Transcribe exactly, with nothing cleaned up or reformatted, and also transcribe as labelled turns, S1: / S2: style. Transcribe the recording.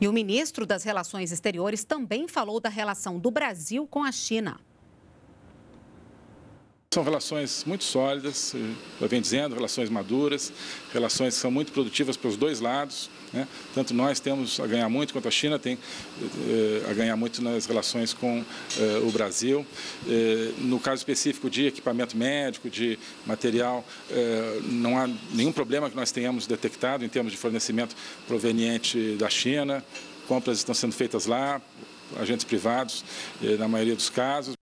S1: E o ministro das Relações Exteriores também falou da relação do Brasil com a China.
S2: São relações muito sólidas, eu venho dizendo, relações maduras, relações que são muito produtivas para os dois lados, né? Tanto nós temos a ganhar muito, quanto a China tem eh, a ganhar muito nas relações com eh, o Brasil. Eh, no caso específico de equipamento médico, de material, eh, não há nenhum problema que nós tenhamos detectado em termos de fornecimento proveniente da China. Compras estão sendo feitas lá, agentes privados, eh, na maioria dos casos.